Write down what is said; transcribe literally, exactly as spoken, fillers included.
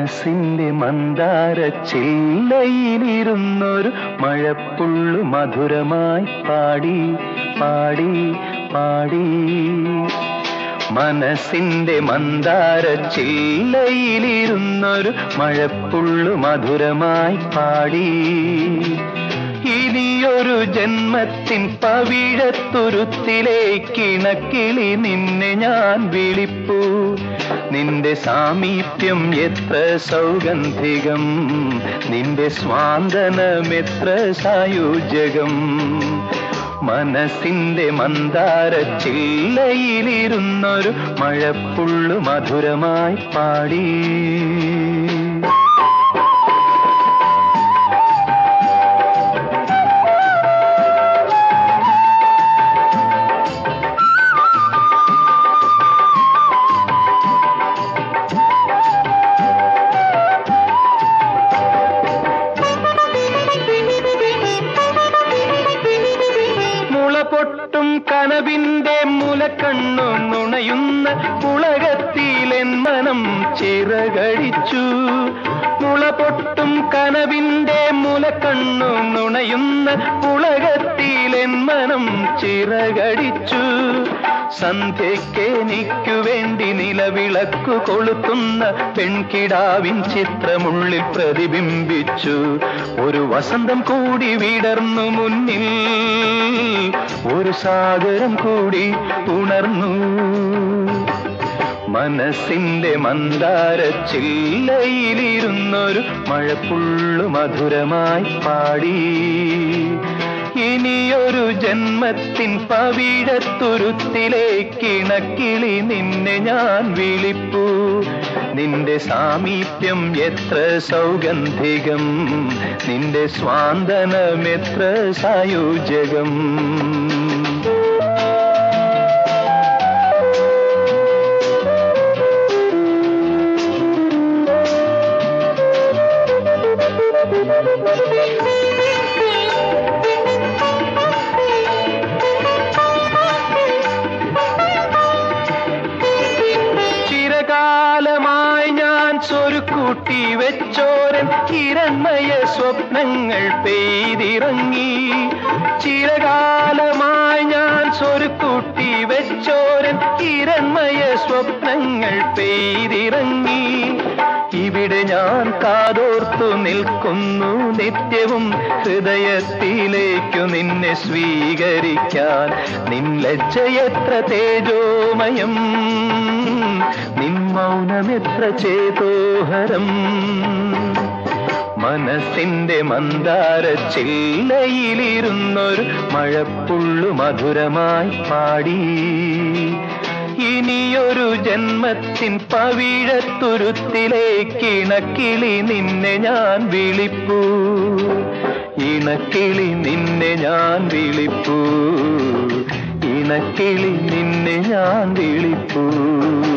മനസ്സിന്റെ മന്ദാര ചില്ലയിലിരുന്നൊരു മഴപ്പുള്ളു മധുരമായി പാടി പാടി പാടി. മനസ്സിന്റെ മന്ദാര ചില്ലയിലിരുന്നൊരു മഴപ്പുള്ളു മധുരമായി പാടി. ഇനിയൊരു ജന്മത്തിൻ പവിഴത്തുരുത്തിലേക്കിണക്കിളി നിന്നെ ഞാൻ വിളിപ്പൂ. നിന്റെ സാമീപ്യം എത്ര സൗഗന്ധികം, നിന്റെ സ്വാന്തനം എത്ര സായുജ്യകം. മനസ്സിന്റെ മന്ദാര ചില്ലയിലിരുന്നൊരു മഴപ്പുള്ളു മധുരമായി പാടി. പൊട്ടും കനവിന്റെ മുലക്കണ്ണു നുണയുന്ന പുളകത്തിലെൻ മനം ചിറകടിച്ചു. മുള പൊട്ടും കനവിന്റെ മുലക്കണ്ണു നുണയുന്ന പുളകത്തിലെൻ മനം ചിറകടിച്ചു. സന്ധ്യയ്ക്കെനിക്കു വേണ്ടി നിലവിളക്കു കൊളുത്തുന്ന പെൺകിടാവിൻ ചിത്രമുള്ളിൽ പ്രതിബിംബിച്ചു. ഒരു വസന്തം കൂടി വിടർന്നു മുന്നിൽ, ഒരു സാഗരം കൂടി ഉണർന്നു. മനസ്സിന്റെ മന്ദാര ചില്ലയിലിരുന്നൊരു മഴപ്പുള്ളു മധുരമായി പാടി. ഇനിയൊരു ജന്മത്തിൻ പവിഴത്തുരുത്തിലേക്കിണക്കിളി നിന്നെ ഞാൻ വിളിപ്പൂ. നിന്റെ സാമീപ്യം എത്ര സൗഗന്ധികം, നിന്റെ സ്വാന്തനം എത്ര സായുജ്യകം. ചിരകാലമായി ഞാൻ സ്വരുക്കൂട്ടി വെച്ചോരൻ ഹിരണ്മയ സ്വപ്നങ്ങൾ പെയ്തിറങ്ങി. ചിരകാലമായി ഞാൻ സ്വരുക്കൂട്ടി വെച്ചോരൻ ഹിരണ്മയ സ്വപ്നങ്ങൾ പെയ്തിറങ്ങി. ഇവിടെ ഞാൻ കാതോർത്തു നിൽക്കുന്നു നിത്യവും ഹൃദയത്തിലേക്കു നിന്നെ സ്വീകരിക്കാൻ. നിൻ ലജ്ജയെത്ര തേജോമയം, നിൻ മൗനമെത്ര ചേതോഹരം. മനസ്സിന്റെ മന്ദാര ചില്ലയിലിരുന്നൊരു മഴപ്പുള്ളു മധുരമായി പാടി. ഇനിയൊരു ജന്മത്തിൻ പവിഴത്തുരുത്തിലേക്കിണക്കിളി നിന്നെ ഞാൻ വിളിപ്പൂ. ഇണക്കിളി നിന്നെ ഞാൻ വിളിപ്പൂ, ഇണക്കിളി നിന്നെ ഞാൻ വിളിപ്പൂ.